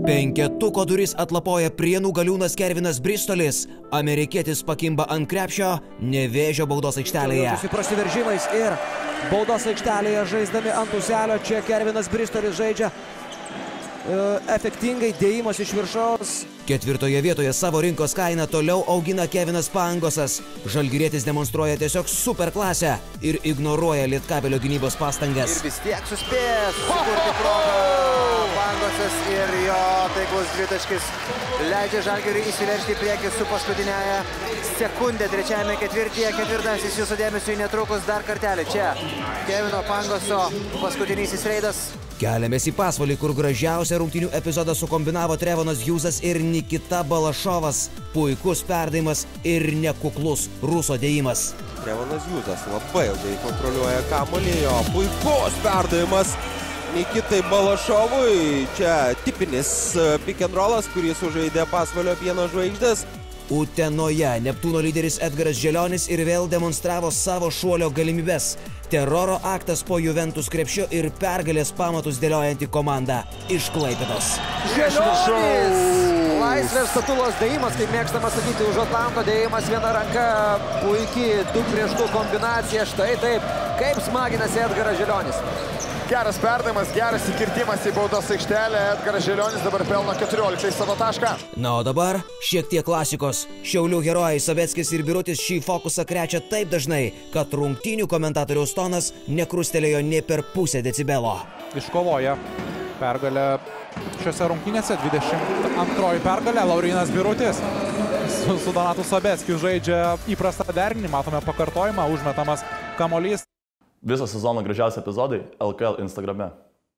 Penketuko duris atlapoja Prienų Galiūnas Kervinas Bristolis, amerikietis pakimba ant krepšio Nevėžio baudos aikštelėje. Prasiveržimais ir baudos aikštelėje žaisdami ant uzelio, čia Kervinas Bristolis žaidžia efektingai, dėjimas iš viršaus. Ketvirtoje vietoje savo rinkos kainą toliau augina Kevinas Pangosas. Žalgirietis demonstruoja tiesiog super klasę ir ignoruoja Lietkabelio gynybos pastangas. Ir vis tiek suspės sukurti progą. Pangosas ir jo taiklus dvitaškis leidžia Žalgiriui įsiveržti į priekį su paskutinėje sekundė trečiajame ketvirtyje. Ketvirtasis jūsų dėmesiui netrukus dar kartelį. Čia Kevino Pangoso paskutinysis reidas. Keliamės į pasvalį, kur gražiausią rungtynių epizodą sukombinavo Trevonas Hjūzas ir Nikita Balašovas. Puikus perdavimas ir nekuklus ruso dėjimas. Trevonas Hjūzas labai ilgai kontroliuoja kamuolį, jo puikus perdavimas Nikitai Balašovui. Čia tipinis pick and rollas, kurį sužaidė Pasvalio Pieno žvaigždės. Utenoje Neptūno lyderis Edgaras Želionis ir vėl demonstravo savo šuolio galimybes. Teroro aktas po Juventus krepšio ir pergalės pamatus dėliojanti komanda iš Klaipėdos. Želionis! Laisvės statulos dėjimas, kaip mėgstama sakyti, už Atlanto dėjimas viena ranka. Puikiai 2 prieš 2 kombinacija. Štai taip, kaip smaginasi Edgaras Želionis. Geras perdavimas, geras įkirtimas į baudos aikštelę. Edgaras Želionis dabar pelno 14 savo tašką. Na, o dabar šiek tiek klasikos. Šiaulių herojai Saveckis ir Birutis šį fokusą krečia taip dažnai, kad rungtynių komentatoriaus tonas nekrustelėjo nė per pusę decibelo. Iškovoja pergalę šiose rungtynėse, 22 pergalė. Laurynas Birutis su Donatu Saveckiu žaidžia įprastą derinį. Matome pakartojimą, užmetamas kamuolys. Viso sezono gražiausi epizodai LKL Instagrame.